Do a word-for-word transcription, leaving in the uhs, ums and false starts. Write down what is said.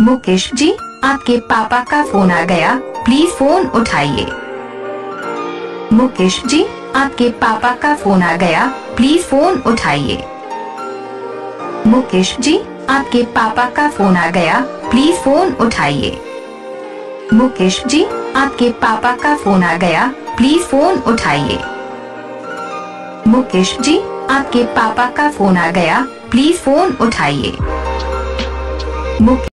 मुकेश जी, आपके पापा का फोन आ गया, प्लीज फोन उठाइए। मुकेश जी, आपके पापा का फोन आ गया, प्लीज फोन उठाइए। मुकेश जी, आपके पापा का फोन आ गया, प्लीज फोन उठाइए। मुकेश जी, आपके पापा का फोन आ गया, प्लीज फोन उठाइए। मुकेश जी, आपके पापा का फोन आ गया, प्लीज फोन उठाइए। मुकेश